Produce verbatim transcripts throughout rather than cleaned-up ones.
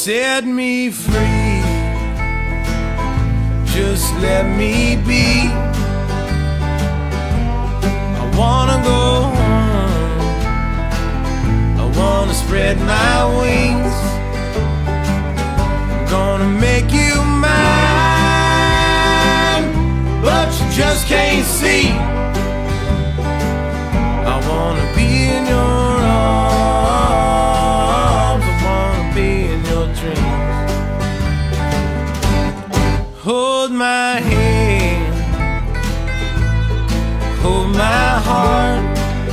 set me free. Just let me be. I wanna go home. I wanna spread my wings. I'm gonna make you mine, but you just can't see. I wanna be in your arms. I wanna be in your dreams. Hold my hand, hold my heart.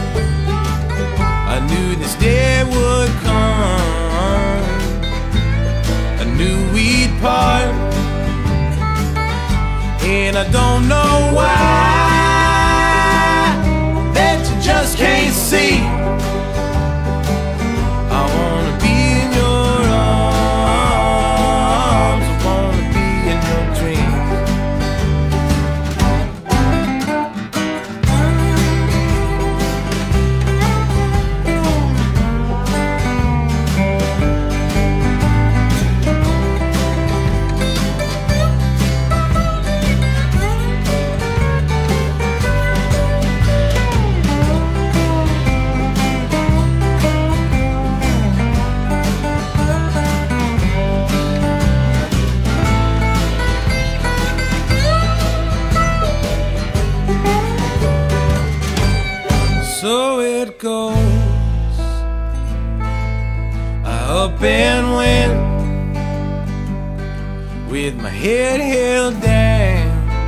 I knew this day would come. I knew we'd part, and I don't know why that you just can't see. I wanna be in your arms. I wanna be in your dreams. So it goes, I up and went with my head held down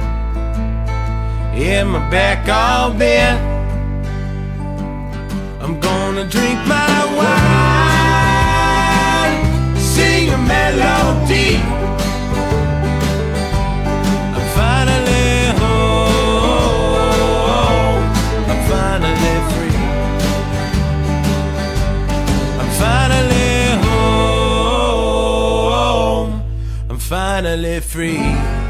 and my back all bent. I'm gonna drink my wine, sing a melody. I'm finally home. I'm finally free. I'm finally home. I'm finally free.